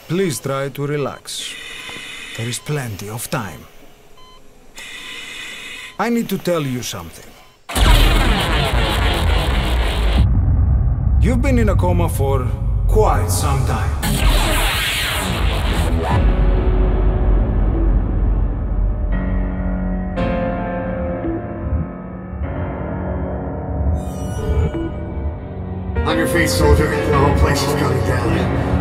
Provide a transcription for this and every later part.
Please try to relax. There is plenty of time. I need to tell you something. You've been in a coma for quite some time. On your feet, soldier. The whole place is coming down.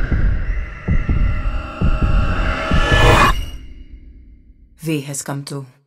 V has come too.